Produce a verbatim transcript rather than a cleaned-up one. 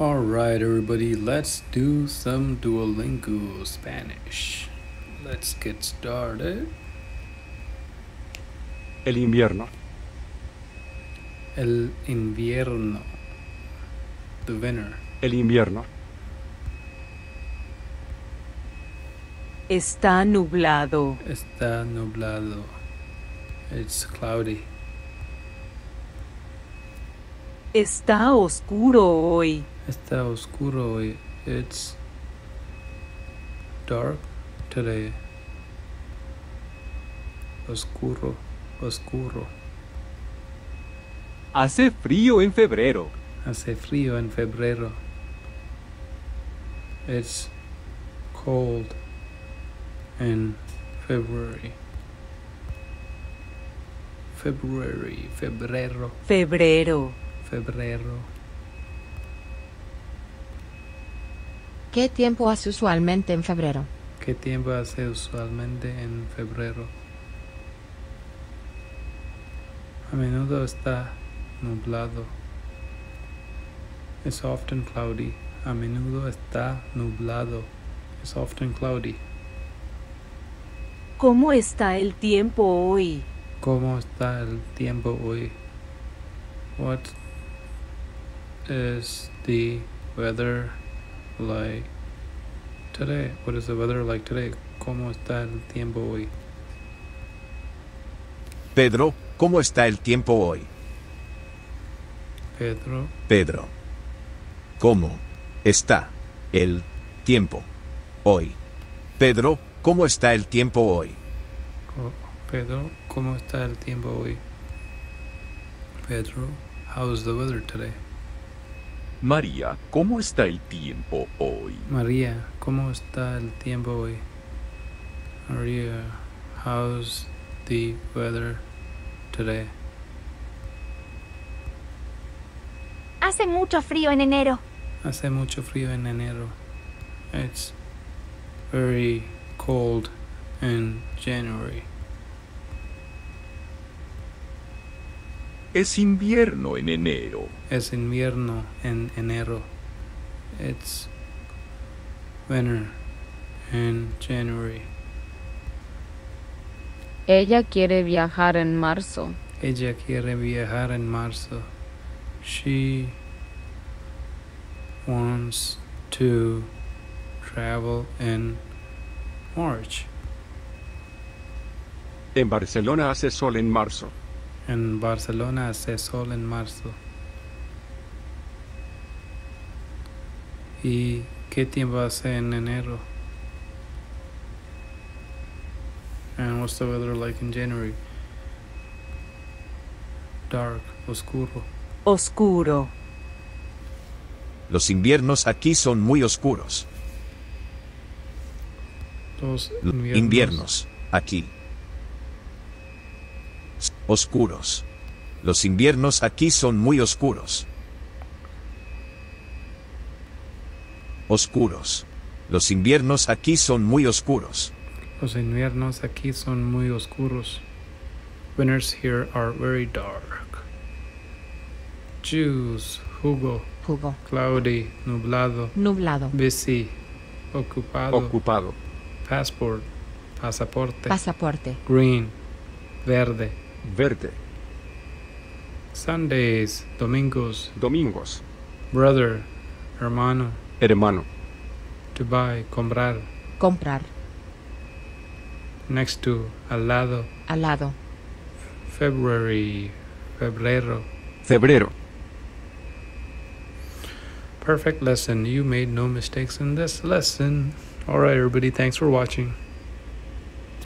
Alright, everybody, let's do some Duolingo Spanish. Let's get started. El invierno. El invierno. The winter. El invierno. Está nublado. Está nublado. It's cloudy. Está oscuro hoy. Está oscuro hoy. It's dark today. Oscuro. Oscuro. Hace frío en febrero. Hace frío en febrero. It's cold in February. February, febrero, Febrero. febrero. ¿Qué tiempo hace usualmente en febrero? ¿Qué tiempo hace usualmente en febrero? A menudo está nublado. It's often cloudy. A menudo está nublado. It's often cloudy. ¿Cómo está el tiempo hoy? ¿Cómo está el tiempo hoy? What is the weather like today? What is the weather like today? ¿Cómo está el tiempo hoy? Pedro, ¿cómo está el tiempo hoy? Pedro, Pedro. ¿Cómo está el tiempo hoy? Pedro, ¿cómo está el tiempo hoy? co- Pedro, ¿cómo está el tiempo hoy? Pedro, how is the weather today? María, ¿cómo está el tiempo hoy? María, ¿cómo está el tiempo hoy? María, how's the weather today? Hace mucho frío en enero. Hace mucho frío en enero. It's very cold in January. Es invierno en enero. Es invierno en enero. It's winter in January. Ella quiere viajar en marzo. Ella quiere viajar en marzo. She wants to travel in March. En Barcelona hace sol en marzo. En Barcelona hace sol en marzo. ¿Y qué tiempo hace en enero? And what's the weather like in January? Dark, oscuro. Oscuro. Los inviernos aquí son muy oscuros. Los Los inviernos, inviernos aquí. Oscuros. Los inviernos aquí son muy oscuros. Oscuros. Los inviernos aquí son muy oscuros. Los inviernos aquí son muy oscuros. Winters here are very dark. Choose, jugo, Jugo. cloudy, nublado, Nublado. busy, ocupado, Ocupado. passport, pasaporte, Pasaporte. green, verde, Verde. Sundays, domingos, Domingos. brother, hermano, Hermano. to buy, comprar, Comprar. next to, al lado, Al lado. February, febrero. Febrero. Perfect lesson. You made no mistakes in this lesson. Alright, everybody, thanks for watching.